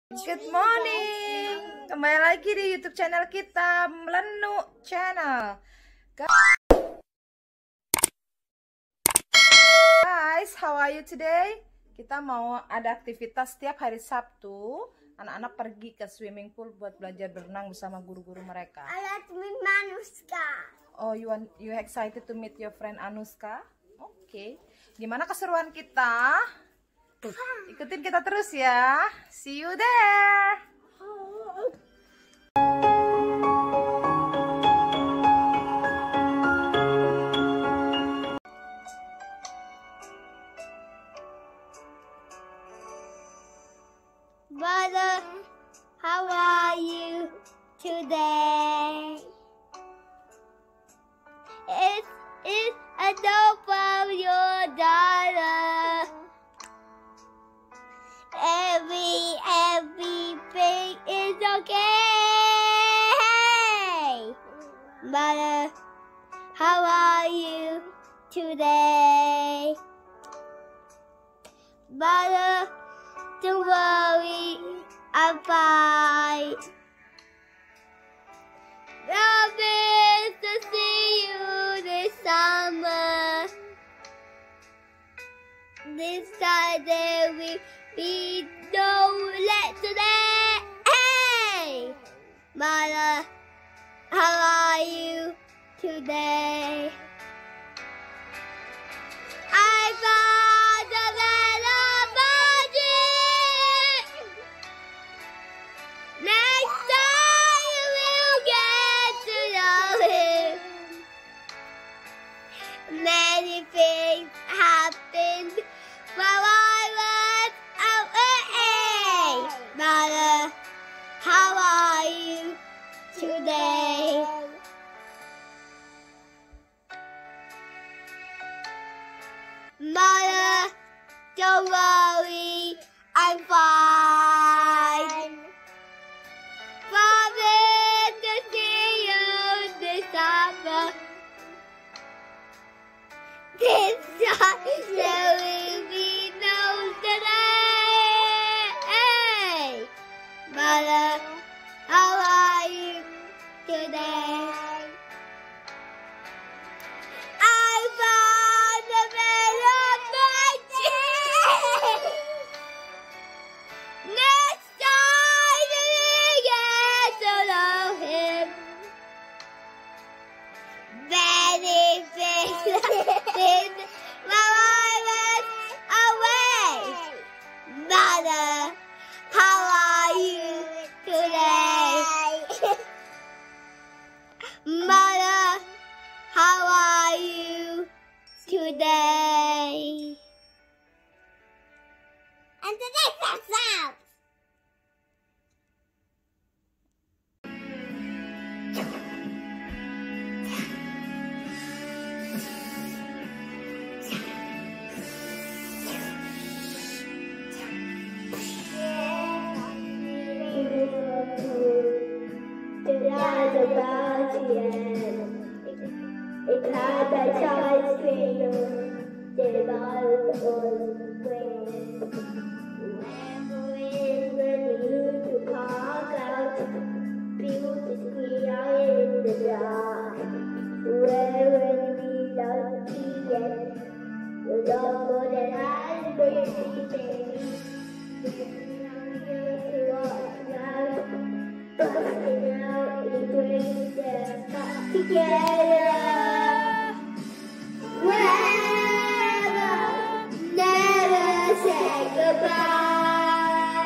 Good morning, kembali lagi di YouTube channel kita, Melenu Channel. Guys, how are you today? Kita mau ada aktivitas setiap hari Sabtu. Anak-anak pergi ke swimming pool buat belajar berenang bersama guru-guru mereka. I like to meet Anuska. Oh, you excited to meet your friend Anuska? Oke. Gimana keseruan kita? Ikutin kita terus ya. See you there. Brother, how are you today? It's a doll from your daughter. Everything is okay. Brother, how are you today? Brother, don't worry, I'm fine. Promise to see you this summer. This Saturday will be no late today. Hey, Mother, how are you today? I found a little budget. Next time you will get to know him. Many things happened while I was away. Mother, how are you today? Mother, don't worry, I'm fine. Promise to see you this summer. This time there will be no delay. Mother, how are you today? I found a better budget. Next time you get to know him. Many things happened while I was away. Mother, how are you today? Mother, how are you today? And today's episode. It had a choice between the bottle or spring. When we to park out, beautifully in the dark. Where when we lost the end, the dog for the night, baby. Busting out the dreams that got together. Never say goodbye.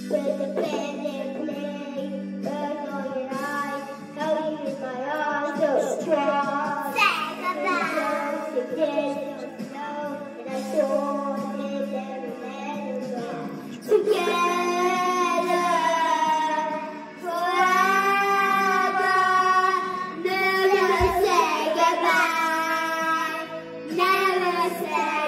But the band and play, burn on your eyes. How you in my arms so strong. Say goodbye. Together, snow, and I saw it every man together forever. Never say goodbye. Never say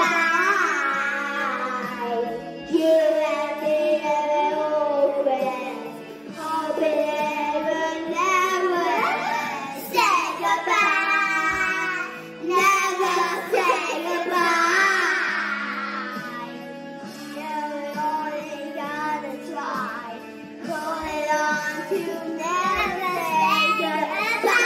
goodbye. You and me are old friends. Hoping never say goodbye. Never say goodbye. Yeah, we only gotta try. Hold on to never say goodbye.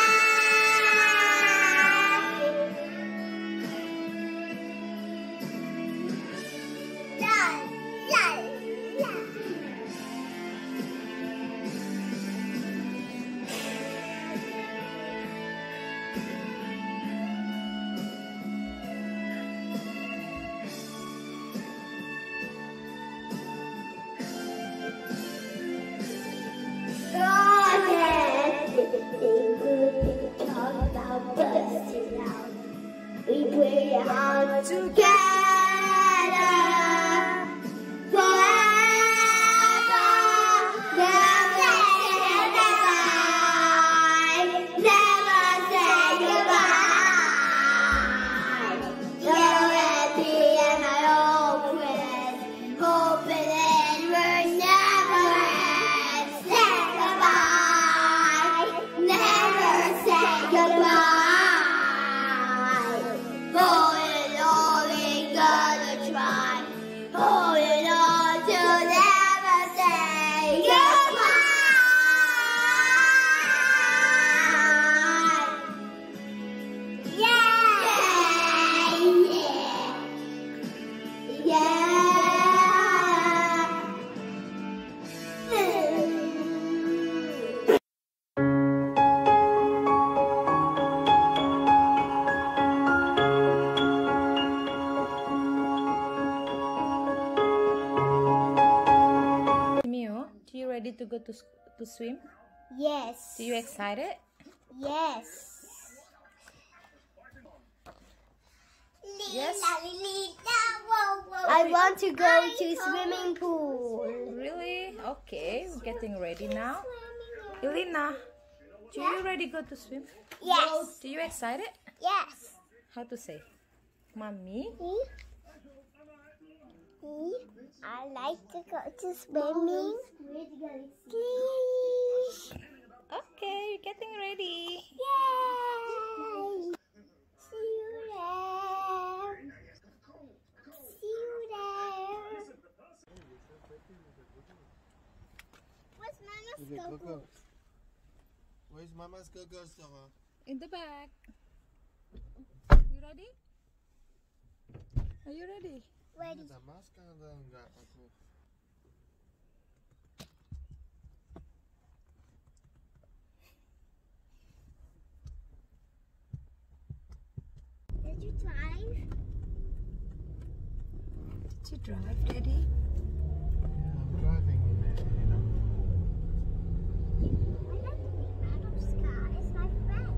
La, la, la. We pray out together forever. Never say goodbye. Never say goodbye. You and me and my old friends, hoping that we'll never say goodbye. Never say goodbye. Holding on, we gotta try. Holding on to never say goodbye. Yeah, yeah, yeah. Mio, do you ready to go to swim? Yes. Do you excited? Yes. Yes. I want to go to swimming pool. Really? Okay, we're getting ready now. Elena, do you ready go to swim? Yes. Do you excited? Yes. How to say? Mommy? I like to go to swimming. Please. Okay, we're getting ready. Yay! See you there. See you there. What's Mama's Is it go? Coco? Where's Mama's Coco Sarah? In the back. You ready? Are you ready? Ready. Ada masker atau enggak aku? Did you drive? Did you drive, Daddy? Yeah, I'm driving in it, you know. I like to be Anuska. It's my friend.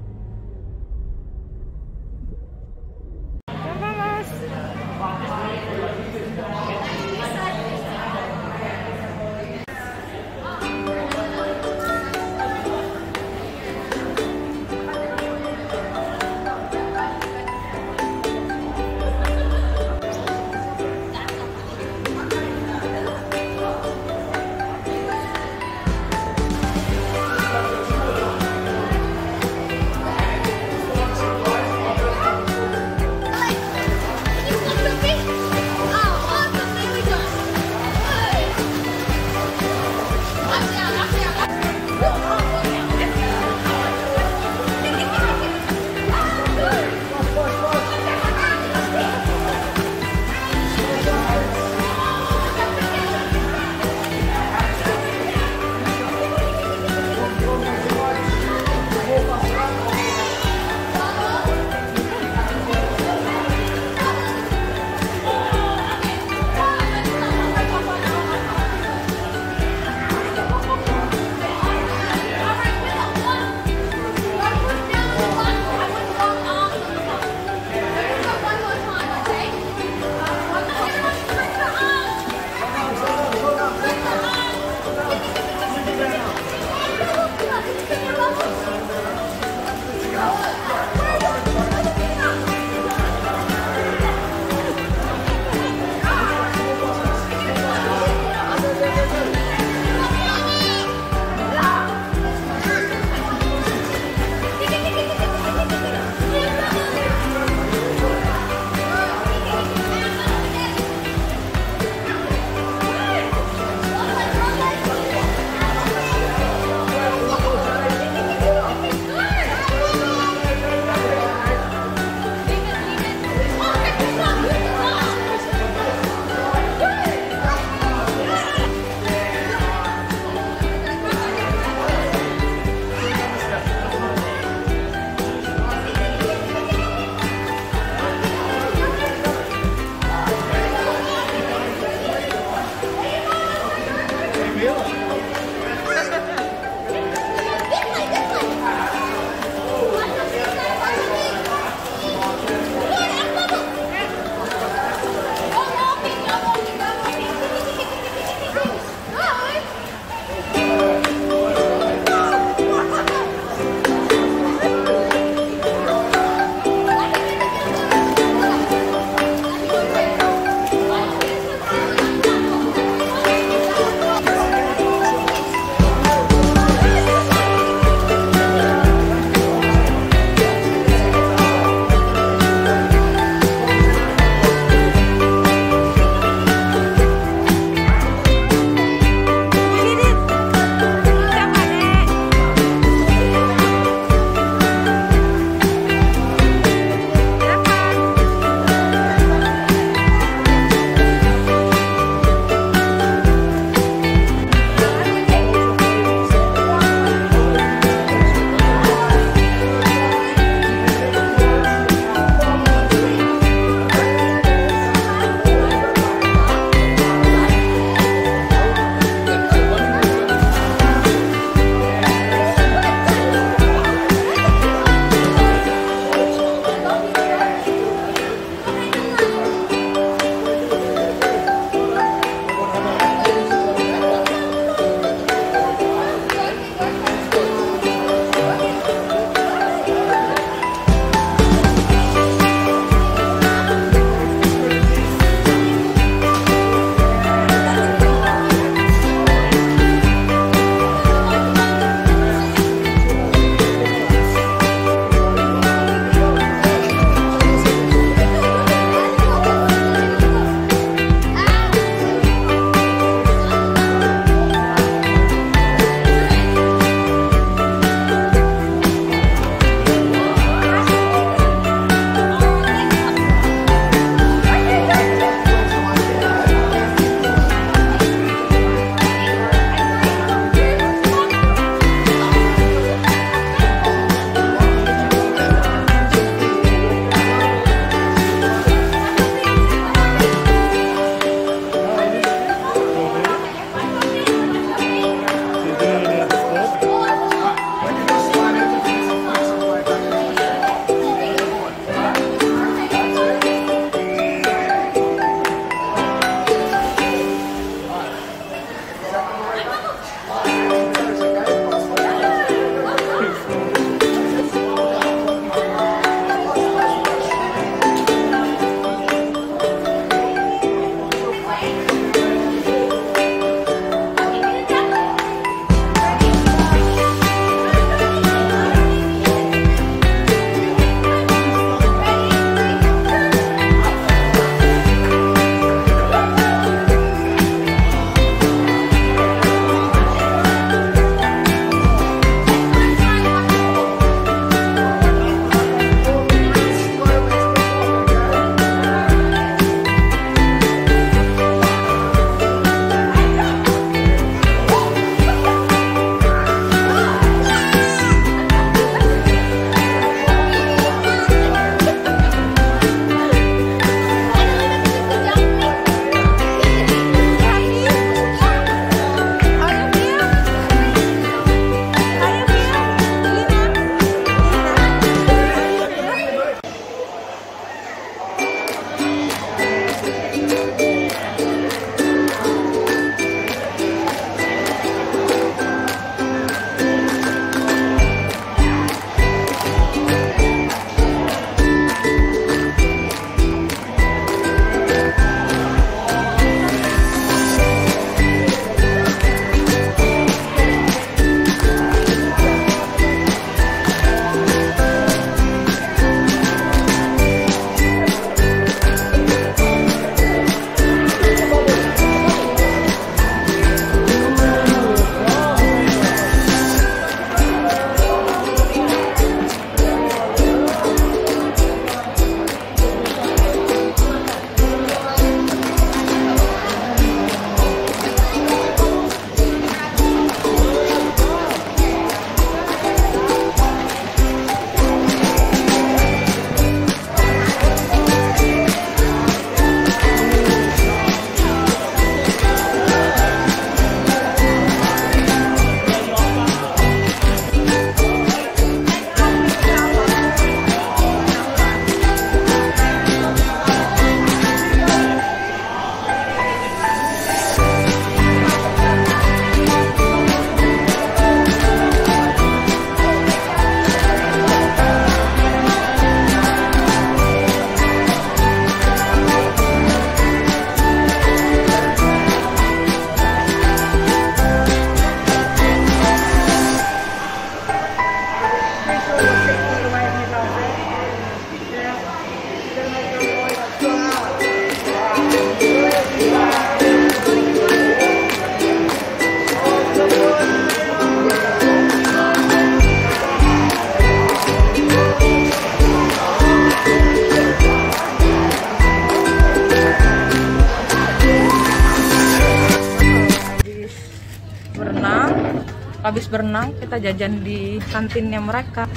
Habis berenang kita jajan di kantinnya mereka.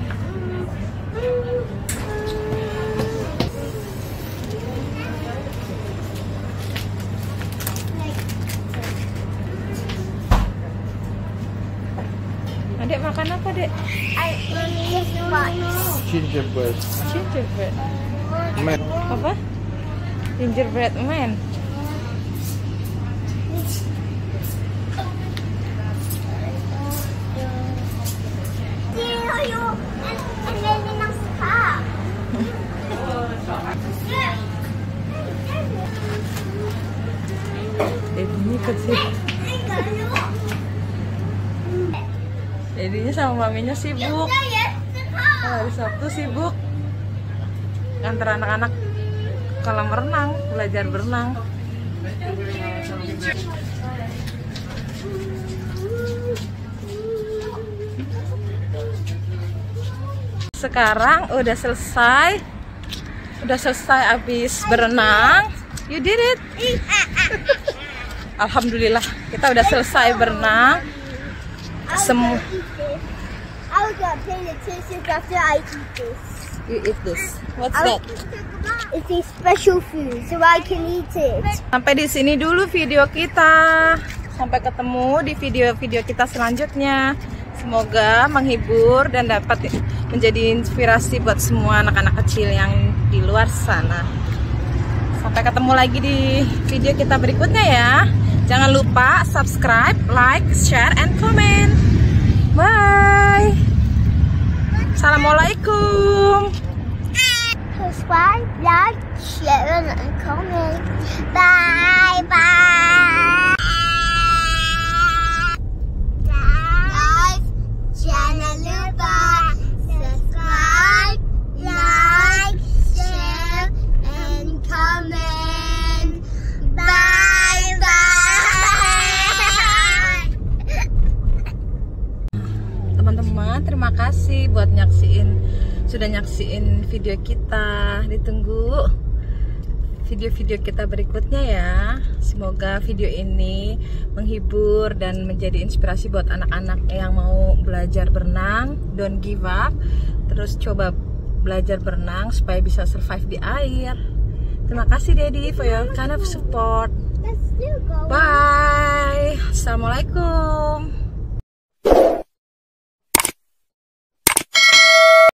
Adek makan apa, Dek? Gingerbread. Gingerbread. Man. Apa? Gingerbread man. Ini kecil. Jadinya sama maminya sibuk. Hari Sabtu sibuk antar anak-anak kolam renang, belajar berenang. Sekarang udah selesai habis berenang. You did it. Alhamdulillah, kita udah selesai berenang. Semua. I was gonna pay attention after I eat this. You eat this. What's that? It's a special food, so I can eat it. Sampai di sini dulu video kita. Sampai ketemu di video-video kita selanjutnya. Semoga menghibur dan dapat menjadi inspirasi buat semua anak-anak kecil yang di luar sana. Sampai ketemu lagi di video kita berikutnya ya. Jangan lupa subscribe, like, share, and comment. Bye. Assalamualaikum. Subscribe, like, share, and comment. Bye bye. Guys, jangan lupa subscribe, like, share, and comment. Bye bye. Teman-teman, terima kasih buat sudah nyaksiin video kita. Ditunggu video-video kita berikutnya ya. Semoga video ini menghibur dan menjadi inspirasi buat anak-anak yang mau belajar berenang. Don't give up. Terus coba belajar berenang supaya bisa survive di air. Terima kasih Daddy for your kind of support. Bye. Assalamualaikum.